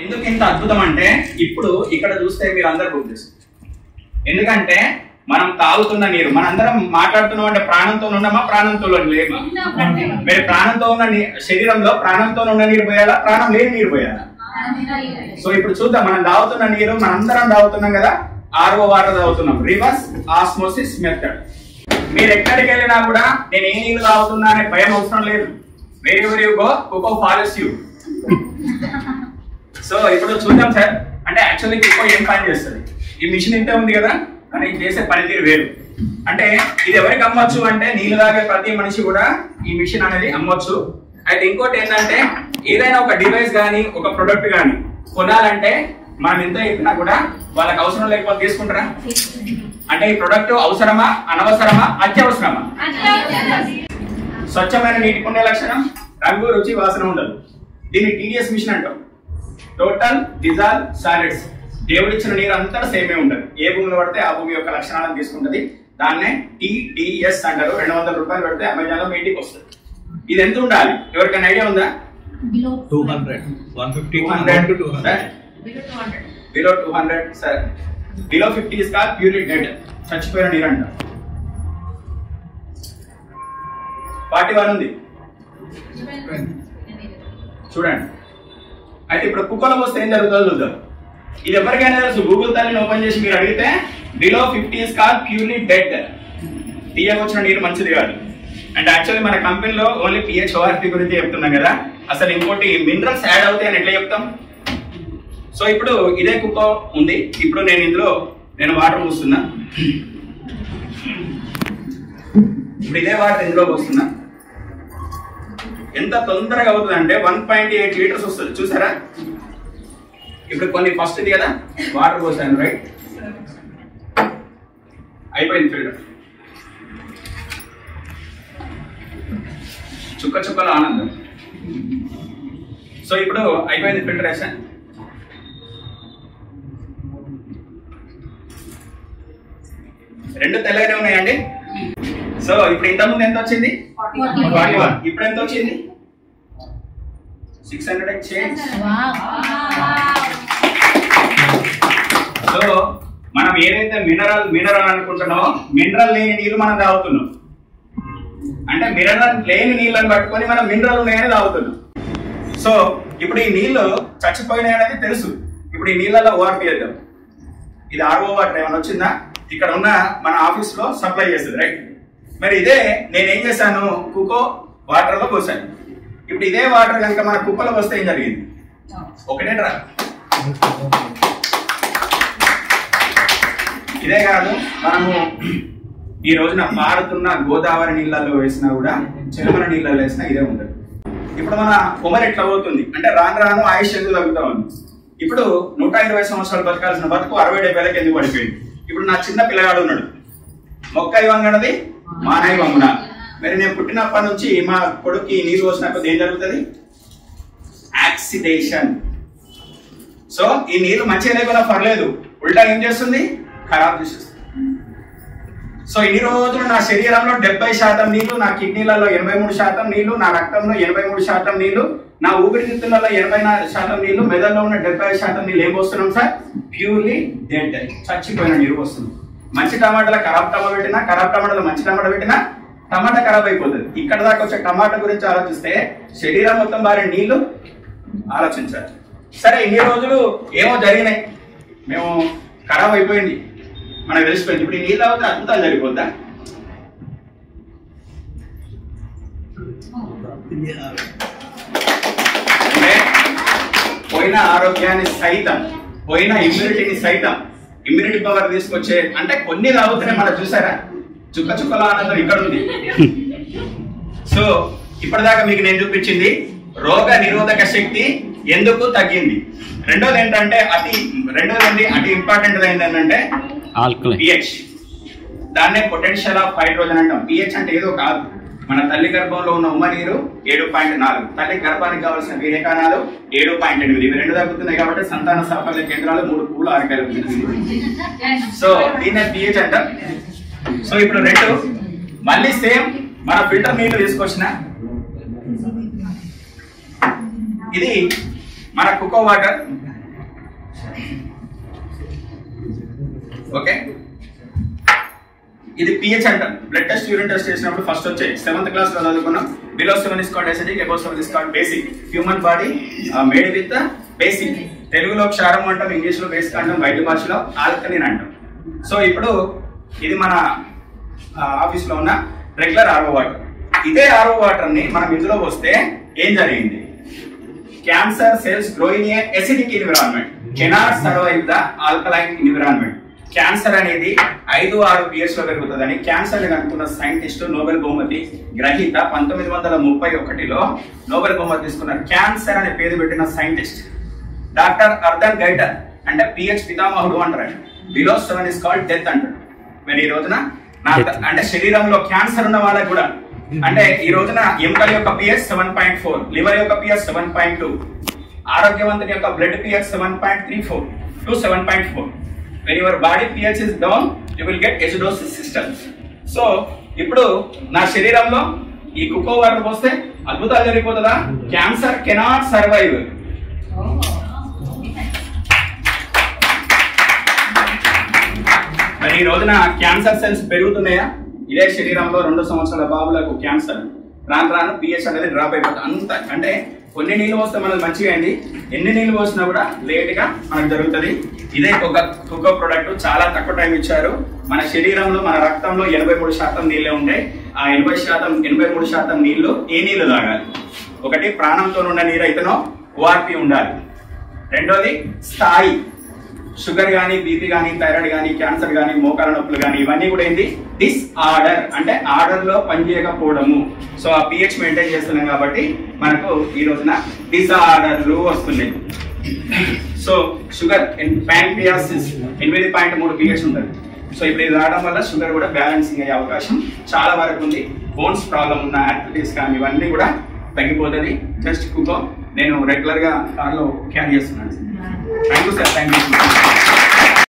ఎందుకు ఇంత అద్భుతం అంటే ఇప్పుడు ఇక్కడ చూస్తే మీరు అందరు గుర్తిస్తారు. ఎందుకంటే మనం తాగుతున్న నీరు, మనందరం మాట్లాడుతున్నాం అంటే ప్రాణంతో ఉన్నామా, ప్రాణంతో లేమా? మీరు ప్రాణంతో ఉన్న శరీరంలో ప్రాణంతో ఉన్న నీరు పోయాలా, ప్రాణం లేని నీరు పోయాలా? సో ఇప్పుడు చూద్దాం, మనం తాగుతున్న నీరు మనందరం తాగుతున్నాం కదా, ఆర్ఓ వాటర్ తాగుతున్నాం, రివర్స్ ఆస్మోసిస్ మెథడ్. మీరు ఎక్కడికి వెళ్ళినా కూడా నేను ఏ నీళ్ళు తాగుతున్నా అనే భయం అవసరం లేదు. Where you go, Kuco follows you. So ఇప్పుడు చూద్దాం సార్, అంటే యాక్చువల్లీ కుకో ఏం పని చేస్తుంది? ఈ మిషన్ ఇంతే ఉంది కదా, కానీ చేసే పనితీరు వేరు. అంటే ఇది ఎవరికి అమ్మొచ్చు అంటే నీళ్ళు తాగే ప్రతి మనిషి కూడా ఈ మిషన్ అనేది అమ్మొచ్చు. అయితే ఇంకోటి ఏంటంటే ఏదైనా ఒక డివైస్ కానీ ఒక ప్రొడక్ట్ కానీ కొనాలంటే మనం ఎంత చెప్పినా కూడా వాళ్ళకి అవసరం లేకపోతే తీసుకుంటారా? అంటే ఈ ప్రొడక్ట్ అవసరమా, అనవసరమా, అత్యవసరమా? స్వచ్ఛమైన నీటికి ఉండే లక్షణం రంగు, రుచి, వాసన ఉండదు. దీన్ని టీడీఎస్ మిషన్ అంటాం. Total dissolve solids. దేవుడిచ్చిన నీరు అంతా సేమే ఉంటుంది. ఏ భూమిలో పడితే ఆ భూమి యొక్క లక్షణాలను తీసుకుంటది. దాన్నే టీడీఎస్ అంటారు. 200 రూపాయలు పెడితే అమెజాన్ లో మీ ఇంటికి వస్తుంది. ఇది ఎంత ఉండాలి? ఎవరికైనా ఐడియా ఉందా? 200, 150, 200. Below 200 sir. Below 50 is called purity dead, చచ్చిపోయిన నీరు అంట. 41 ఉంది చూడండి. అయితే ఇప్పుడు కుక్కలో పోస్తే ఏం జరుగుతుందో చూద్దాం. ఇది ఎవరికైనా తెలుసు, గూగుల్ తల్లిని ఓపెన్ చేసి మీరు అడిగితే below 50 is called purely dead. తీయకొచ్చిన నీరు మంచిది కాదు. అంటే యాక్చువల్లీ మన కంపెనీలో ఓన్లీ పిహెచ్ ఓఆర్టీ గురించి చెప్తున్నాం కదా, అసలు ఇంకోటి మినరల్స్ యాడ్ అవుతాయి అని ఎట్లా చెప్తాం? సో ఇప్పుడు ఇదే కుక్కో ఉంది. ఇప్పుడు నేను వాటర్ పోస్తున్నా. ఇప్పుడు ఇదే వాటర్ ఇందులో పోస్తున్నా. ఎంత తొందరగా అవుతుంది అంటే 1.8 లీటర్స్ వస్తుంది. చూసారా? ఇప్పుడు కొన్ని ఫస్ట్ ఇది కదా, వాటర్ పోసాను, రైట్, అయిపోయింది ఫిల్టర్. చుక్క చుక్కల ఆనందం. సో ఇప్పుడు అయిపోయింది ఫిల్టరేషన్. రెండు తెల్లగానే ఉన్నాయండి. సో ఇప్పుడు ఇంతకుముందు ఎంత వచ్చింది? 41. ఇప్పుడు ఎంత వచ్చింది? 600 చేంజ్. సో మనం ఏదైతే మినరల్ అనుకుంటున్నామో, మినరల్ లేని నీళ్ళు మనం తాగుతున్నాం. అంటే మినరల్ లేని నీళ్ళని పట్టుకొని మనం మినరల్ ఉన్నాయని తాగుతున్నాం. సో ఇప్పుడు ఈ నీళ్లు చచ్చిపోయినాయి అనేది తెలుసు. ఇప్పుడు ఈ నీళ్ళలో ఓఆర్పీ వేద్దాం. ఇది ఆర్ఓ వాటర్ ఏమైనా వచ్చిందా? ఇక్కడ ఉన్న మన ఆఫీస్ లో సప్లై చేస్తుంది, రైట్. మరి ఇదే నేనేం చేశాను, కుకో వాటర్ లో పోసాను. ఇప్పుడు ఇదే వాటర్ కనుక మన కుక్కలో వస్తే ఏం జరిగింది? ఒకటే డ్రా. ఇదే కాదు, మనము ఈ రోజున మారుతున్న గోదావరి నీళ్ళల్లో వేసినా కూడా, చెరుమల నీళ్ళలో వేసినా ఇదే ఉంటుంది. ఇప్పుడు మన ఉమర్ ఎట్లా అవుతుంది అంటే రాను రాను ఆయుష్ ఎందుకు తగ్గుతా ఉంది. ఇప్పుడు 120 సంవత్సరాలు బతకాల్సిన బతుకు 60-70 ఎందుకు పడిపోయింది? ఇప్పుడు నా చిన్న పిల్లగాడు ఉన్నాడు, మొక్క ఇవ్వంగనది మానవ వంగున. మరి నేను పుట్టినప్పటి నుంచి మా కొడుకు నీరు పోసినప్పుడు ఏం జరుగుతుంది? ఆక్సిడేషన్. సో ఈ నీరు మంచిగా లేకుండా పర్లేదు, ఉల్టా ఏం చేస్తుంది? ఖరాబ్ చేసేస్తుంది. సో ఇన్ని రోజులు నా శరీరంలో 70% నీళ్లు, నా కిడ్నీలలో 83% నీళ్లు, నా రక్తంలో 83% నీళ్లు, నా ఊపిరితిత్తులలో 84% నీళ్లు, మెదడులో ఉన్న 70% నీళ్ళు ఏం పోస్తున్నాం సార్? ప్యూర్లీ డెడ్, చచ్చిపోయిన నీరు వస్తుంది. మంచి టమాటాల ఖరాబ్ టమాటా పెట్టినా, ఖరాబ్ టమాటాలో మంచి టమాటా పెట్టినా టమాటా ఖరాబ్ అయిపోతుంది. ఇక్కడ దాకా వచ్చే టమాటా గురించి ఆలోచిస్తే శరీరం మొత్తం వారి నీళ్లు ఆలోచించాలి. సరే, ఇన్ని రోజులు ఏమో జరిగినాయి, మేము ఖరాబ్ అయిపోయింది, మనకు తెలిసిపోయింది. ఇప్పుడు ఈ నీళ్ళు అవుతే అద్భుతాలు జరిగిపోద్దా? పోయిన ఆరోగ్యాన్ని సైతం, పోయిన ఇమ్యూనిటీని సైతం, ఇమ్యూనిటీ పవర్ తీసుకొచ్చే అంటే కొన్ని తాగుతూనే మనం చూసారా, చుక్క చుక్కల ఆనందం ఇక్కడ ఉంది. సో ఇప్పటిదాకా మీకు నేను చూపించింది రోగ నిరోధక శక్తి ఎందుకు తగ్గింది. రెండోది ఏంటంటే అతి ఇంపార్టెంట్ ఏంటంటే పిహెచ్. దాన్నే పొటెన్షియల్ ఆఫ్ హైడ్రోజన్ అంటాం. పిహెచ్ అంటే ఏదో కాదు, మన తల్లి గర్భంలో ఉన్న ఉమ్మ నీరు 7.4, తల్లి గర్భానికి కావాల్సిన వీర్య కణాలు 7.8. ఇవి రెండు తగ్గుతున్నాయి కాబట్టి సంతాన సాఫల్య కేంద్రాలు 3 పువ్వులు 6 కాయలు. సో దీన్నే పిహెచ్ అంటాం. సో ఇప్పుడు రెండు మళ్ళీ సేమ్ మన ఫిల్టర్ నీళ్లు తీసుకొచ్చిన ఇది మన కుకో వాటర్ ఓకే, ఇది pH అంటాం. బ్లడ్ టెస్ట్ యూరిన్ టెస్ట్ చేసినప్పుడు ఫస్ట్ వచ్చాయి 7th క్లాస్ లో చదువుకున్నాం. Below 7 is called acidic, above 7 is called basic. Human body made with basic. తెలుగులో క్షారం అంటాం, ఇంగ్లీష్ లో బేసిక్ అంటాం, బయట భాషలో ఆల్కలీన్ అంటాం. సో ఇప్పుడు ఇది మన ఆఫీస్ లో ఉన్న రెగ్యులర్ ఆర్ఓ వాటర్. ఇదే ఆర్ఓ వాటర్ ని మనం ఇందులో పోస్తే ఏం జరిగింది? Cancer cells grow in a acidic environment, cannot survive the alkaline environment. Cancer అనేది 5-6 pH లో పెరుగుతుందని క్యాన్సర్ కనుక్కున్న సైంటిస్ట్, నోబెల్ బహుమతి గ్రహీత 1931లో నోబెల్ బహుమతి తీసుకున్నారు. క్యాన్సర్ అనే పేరు పెట్టిన సైంటిస్ట్ డాక్టర్ అర్ధన్ గైటర్. అంటే pH పితామహుడు అంటారు. బిలో 7 ఇస్ కాల్డ్ డెత్ అంటారు. మరి ఈ రోజున అంటే శరీరంలో క్యాన్సర్ ఉన్న వాళ్ళకి కూడా, అంటే ఈ రోజున ఎముకల యొక్క pH 7.4, లివర్ యొక్క pH 7.2, ఆరోగ్యవంతుని యొక్క blood pH 7.34 to 7.4. When your body pH is down, you will get acidosis systems. So ఇప్పుడు నా శరీరంలో ఈ కుకో వాటర్ పోస్తే అద్భుతాలు జరిగిపోతుందా? Cancer cannot survive. మరి ఈ రోజున క్యాన్సర్ సెల్స్ పెరుగుతున్నాయా? ఇదే శరీరంలో 2 సంవత్సరాల బాబులకు క్యాన్సర్ రాను రాను pH అనేది డ్రాప్ అయిపోతుంది. అంత అంటే కొన్ని నీళ్ళు పోస్తే మనకు మంచిగా అయింది, ఎన్ని నీళ్ళు పోసినా కూడా లేట్ గా మనకు జరుగుతుంది. ఇదే కుకో ప్రొడక్ట్ చాలా తక్కువ టైం ఇచ్చారు. మన శరీరంలో మన రక్తంలో 83% నీళ్ళే ఉంటాయి. ఆ 83% నీళ్లు ఏ నీళ్లు తాగాలి? ఒకటి ప్రాణంతో ఉన్న నీరు అయితేనో ORP ఉండాలి. రెండోది స్థాయి, షుగర్ కానీ, బీపీ కానీ, థైరాయిడ్ కానీ, క్యాన్సర్ కానీ, మోకాల నొప్పులు కానీ, ఇవన్నీ కూడా ఏంటి? డిస్ఆర్డర్ అంటే ఆర్డర్ లో పనిచేయకపోవడము. సో ఆ pH మెయింటైన్ చేస్తున్నాం కాబట్టి మనకు ఈ రోజున డిసార్డర్లు వస్తున్నాయి. సో షుగర్ ప్యాంక్రియాసిస్ 8.3 pH ఉంటుంది. సో ఇప్పుడు ఇది రావడం వల్ల షుగర్ కూడా బ్యాలెన్సింగ్ అయ్యే అవకాశం చాలా వరకు ఉంది. బోన్స్ ప్రాబ్లం ఉన్న యాక్టివిటీస్ కానీ ఇవన్నీ కూడా తగ్గిపోతుంది. జస్ట్ కుకో నేను రెగ్యులర్ గా కార్లో క్యారీ చేస్తున్నాను. Thank you sir, thank you.